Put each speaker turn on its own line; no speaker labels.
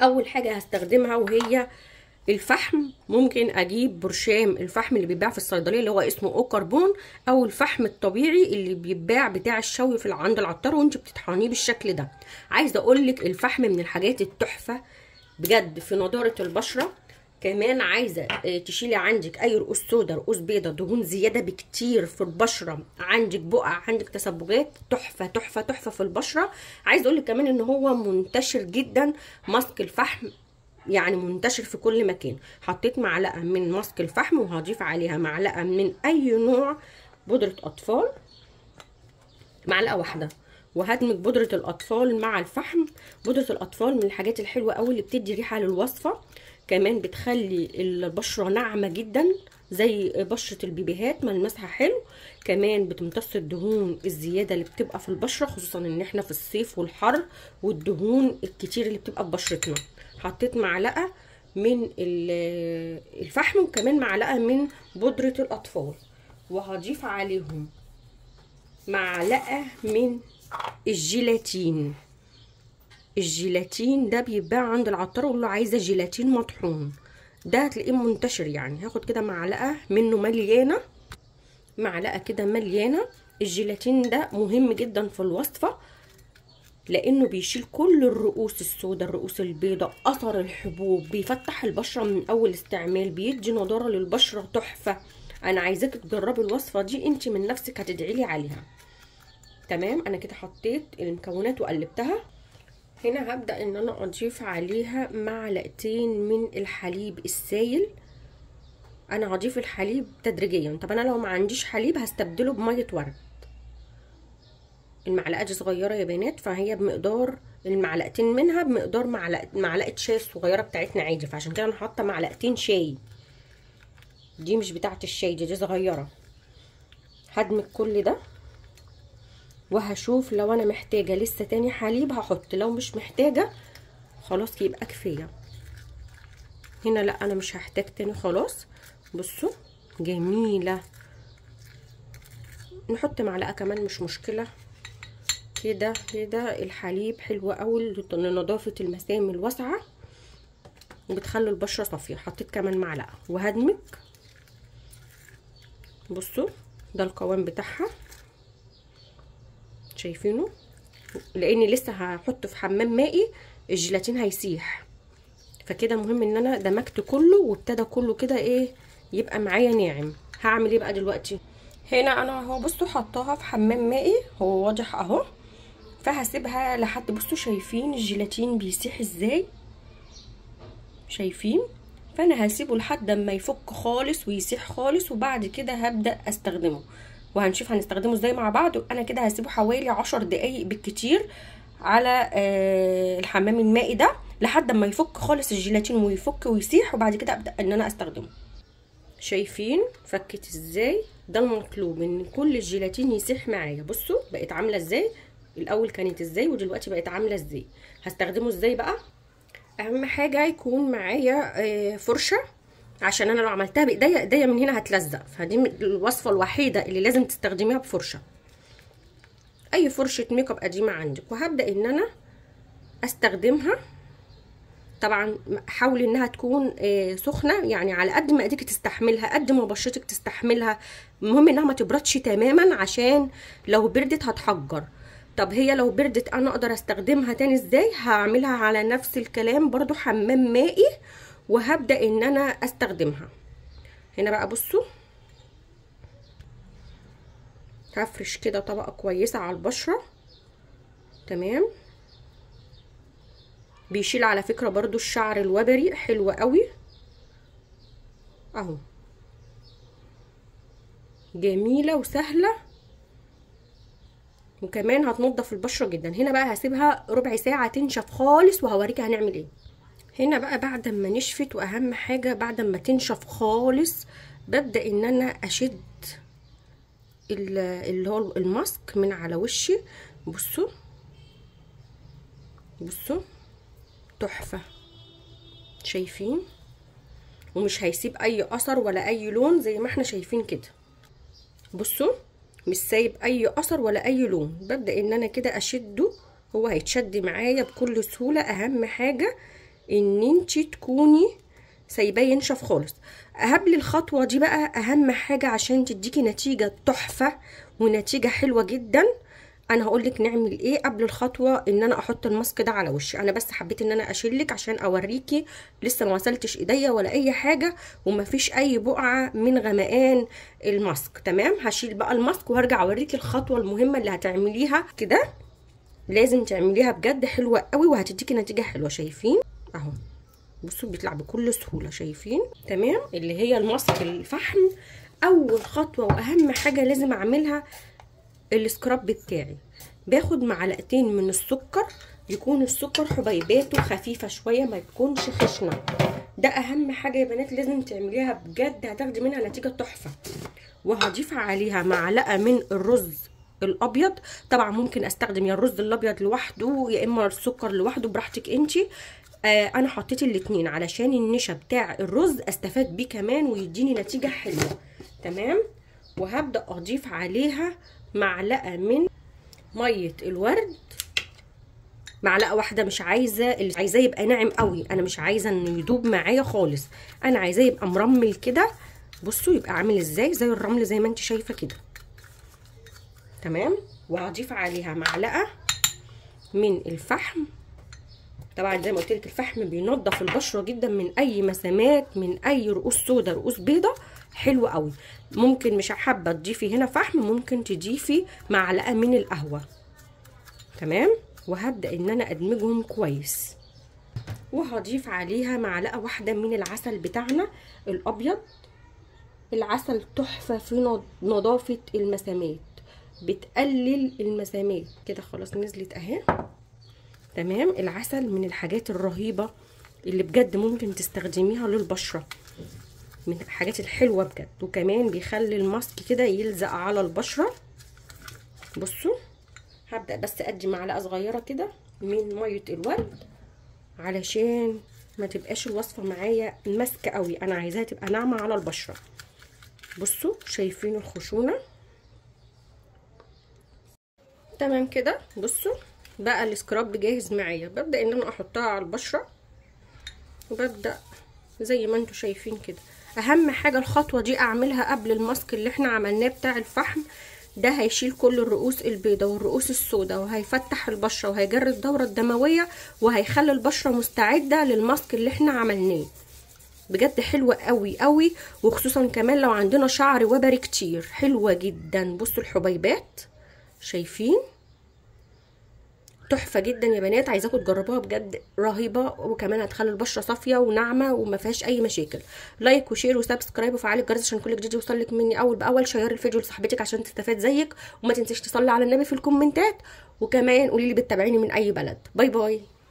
اول حاجه هستخدمها وهي الفحم. ممكن اجيب برشام الفحم اللي بيتباع في الصيدليه اللي هو اسمه او كربون، او الفحم الطبيعي اللي بيتباع بتاع الشوي في عند العطار وانت بتطحنيه بالشكل ده. عايزه اقول لك الفحم من الحاجات التحفه بجد في نضاره البشره. كمان عايزه تشيلي عندك اي رؤوس سودا، رؤوس بيضه، دهون زياده بكتير في البشره، عندك بقع، عندك تسبغات، تحفه تحفه تحفه في البشره. عايزه اقول لك كمان ان هو منتشر جدا ماسك الفحم، يعني منتشر في كل مكان. حطيت معلقه من ماسك الفحم وهضيف عليها معلقه من اي نوع بودره اطفال، معلقه واحده، وهدمج بودره الاطفال مع الفحم. بودره الاطفال من الحاجات الحلوه قوي اللي بتدي ريحه للوصفه، كمان بتخلي البشره ناعمه جدا زي بشره البيبيهات، ملمسها حلو. كمان بتمتص الدهون الزياده اللي بتبقى في البشره، خصوصا ان احنا في الصيف والحر والدهون الكتير اللي بتبقى في بشرتنا. حطيت معلقه من الفحم وكمان معلقه من بودره الاطفال، وهضيف عليهم معلقه من الجيلاتين. الجيلاتين ده بيتباع عند العطار، وقول له عايزه جيلاتين مطحون، ده هتلاقيه منتشر. يعني هاخد كده معلقه منه مليانه، معلقه كده مليانه. الجيلاتين ده مهم جدا في الوصفه، لانه بيشيل كل الرؤوس السوداء، الرؤوس البيضاء، اثر الحبوب، بيفتح البشره من اول استعمال، بيدي نضاره للبشره تحفه. انا عايزاك تجربي الوصفه دي، انت من نفسك هتدعيلي عليها. تمام، انا كده حطيت المكونات وقلبتها. هنا هبدأ ان انا اضيف عليها معلقتين من الحليب السائل. انا هضيف الحليب تدريجيا. طب انا لو ما عنديش حليب هستبدله بميه ورد. المعلقه دي صغيره يا بنات، فهي بمقدار المعلقتين منها بمقدار معلقه شاي الصغيره بتاعتنا عادي، فعشان كده انا حاطه معلقتين شاي. دي مش بتاعه الشاي، دي صغيره. هدمج كل ده وهشوف لو انا محتاجه لسه تاني حليب هحط، لو مش محتاجه خلاص يبقى كفايه. هنا لا، انا مش هحتاج تاني خلاص. بصوا جميله، نحط معلقه كمان مش مشكله. كده كده الحليب حلو قوي لنظافه المسام الواسعه وبتخلي البشره صافيه. حطيت كمان معلقه وهدمج. بصوا ده القوام بتاعها، شايفينه؟ لاني لسه هحطه في حمام مائي الجيلاتين هيسيح، فكده مهم ان انا دمجت كله وابتدى كله كده ايه يبقى معايا ناعم. هعمل ايه بقى دلوقتي؟ هنا انا اهو بصوا حطاها في حمام مائي، هو واضح اهو، فهسيبها لحد، بصوا شايفين الجيلاتين بيسيح ازاي؟ شايفين؟ فانا هسيبه لحد ما يفك خالص ويسيح خالص، وبعد كده هبدا استخدمه وهنشوف هنستخدمه ازاي مع بعض. انا كده هسيبه حوالي 10 دقايق بالكتير على الحمام المائي ده لحد ما يفك خالص الجيلاتين ويفك ويسيح، وبعد كده ابدا ان انا استخدمه. شايفين فكت ازاي؟ ده المطلوب، ان كل الجيلاتين يسيح معايا. بصوا بقت عامله ازاي، الاول كانت ازاي ودلوقتي بقت عامله ازاي. هستخدمه ازاي بقى؟ اهم حاجه يكون معايا فرشه، عشان انا لو عملتها بايديا ايديا من هنا هتلزق، فدي الوصفه الوحيده اللي لازم تستخدميها بفرشه، اي فرشه ميك اب قديمه عندك. وهبدا ان انا استخدمها. طبعا حاولي انها تكون سخنه، يعني على قد ما ايديك تستحملها، قد ما بشرتك تستحملها. المهم انها ما تبردش تماما، عشان لو بردت هتحجر. طب هي لو بردت انا اقدر استخدمها تاني ازاي؟ هعملها على نفس الكلام برضو حمام مائي، وهبدا ان انا استخدمها. هنا بقى بصوا هفرش كده طبقه كويسه على البشره. تمام، بيشيل على فكره برضو الشعر الوبري، حلو قوي اهو، جميله وسهله، وكمان هتنضف البشره جدا. هنا بقى هسيبها ربع ساعه تنشف خالص وهوريكي هنعمل ايه. هنا بقى بعد ما نشفت، واهم حاجه بعد ما تنشف خالص ببدا ان انا اشد اللي هو الماسك من على وشي. بصوا بصوا تحفه، شايفين؟ ومش هيسيب اي اثر ولا اي لون زي ما احنا شايفين كده. بصوا مش سايب اي اثر ولا اي لون. ببدا ان انا كده اشده، هو هيتشد معايا بكل سهوله. اهم حاجه ان انتي تكوني سايباه ينشف خالص. قبل الخطوه دي بقى اهم حاجه عشان تديكي نتيجه تحفه ونتيجه حلوه جدا، انا هقولك نعمل ايه قبل الخطوه ان انا احط الماسك ده على وشي. انا بس حبيت ان انا اشيلك عشان اوريكي لسه ما غسلتش ايديا ولا اي حاجه، ومفيش اي بقعه من غمقان الماسك. تمام، هشيل بقى الماسك وهرجع اوريكي الخطوه المهمه اللي هتعمليها كده. لازم تعمليها بجد حلوه قوي وهتديكي نتيجه حلوه. شايفين اهو، بصوا بيطلع بكل سهوله. شايفين؟ تمام، اللي هي الماسك الفحم. اول خطوه واهم حاجه لازم اعملها السكراب بتاعي. باخد معلقتين من السكر، يكون السكر حبيباته خفيفه شويه، ما تكونش خشنه. ده اهم حاجه يا بنات لازم تعمليها بجد، هتاخدي منها نتيجه تحفه. وهضيف عليها معلقه من الرز الابيض. طبعا ممكن استخدم يا الرز الابيض لوحده يا اما السكر لوحده، براحتك انتي. انا حطيت الاتنين علشان النشا بتاع الرز استفاد بيه كمان ويديني نتيجه حلوه. تمام، وهبدا اضيف عليها معلقه من ميه الورد، معلقه واحده. مش عايزه اللي عايزاه يبقى ناعم قوي، انا مش عايزه انه يدوب معايا خالص، انا عايزاه يبقى مرمل كده. بصوا يبقى عامل ازاي، زي الرمل زي ما انت شايفه كده. تمام، وهضيف عليها معلقه من الفحم. طبعا زي ما قلت لك الفحم بينضف البشره جدا من اي مسامات، من اي رؤوس سودا، رؤوس بيضه، حلو قوي. ممكن مش حابه تضيفي هنا فحم، ممكن تضيفي معلقه من القهوه. تمام، وهبدا ان انا ادمجهم كويس. وهضيف عليها معلقه واحده من العسل بتاعنا الابيض. العسل تحفه في نظافه المسامات، بتقلل المسامات كده. خلاص نزلت اهي. تمام، العسل من الحاجات الرهيبه اللي بجد ممكن تستخدميها للبشره، من الحاجات الحلوه بجد. وكمان بيخلي الماسك كده يلزق على البشره. بصوا، هبدا بس ادي معلقه صغيره كده من ميه الورد علشان ما تبقاش الوصفه معايا ماسكه قوي، انا عايزاها تبقى ناعمه على البشره. بصوا شايفين الخشونه؟ تمام كده. بصوا بقى السكراب جاهز معايا. ببدا ان انا احطها على البشره، وببدا زي ما انتم شايفين كده. اهم حاجه الخطوه دي اعملها قبل الماسك اللي احنا عملناه بتاع الفحم. ده هيشيل كل الرؤوس البيضاء والرؤوس السوداء، وهيفتح البشره وهيجري الدوره الدمويه، وهيخلي البشره مستعده للماسك اللي احنا عملناه. بجد حلوه قوي قوي، وخصوصا كمان لو عندنا شعر وبري كتير، حلوه جدا. بصوا الحبيبات، شايفين؟ تحفه جدا يا بنات، عايزاكم تجربوها بجد، رهيبه. وكمان هتخلي البشره صافيه وناعمه وما فيهاش اي مشاكل. لايك وشير وسبسكرايب وفعلي الجرس عشان كل جديد يوصلك مني اول باول. شير الفيديو لصاحبتك عشان تستفاد زيك، وما تنسيش تصلي على النبي في الكومنتات. وكمان قولي لي بتتابعيني من اي بلد. باي باي.